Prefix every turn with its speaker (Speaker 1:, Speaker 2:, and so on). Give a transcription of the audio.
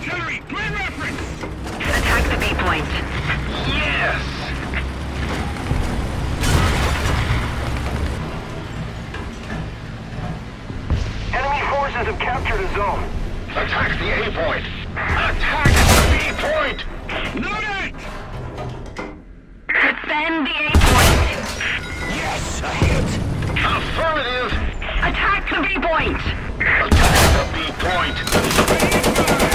Speaker 1: Artillery, clear reference!
Speaker 2: Attack the B point.
Speaker 3: Yes!
Speaker 4: Enemy forces have captured a zone.
Speaker 3: Attack the A point! Attack the B point!
Speaker 1: Noted!
Speaker 2: Defend the A point.
Speaker 1: Yes, a hit!
Speaker 3: Affirmative!
Speaker 2: Attack the B point.
Speaker 3: Attack the B point!
Speaker 1: Ready, fire!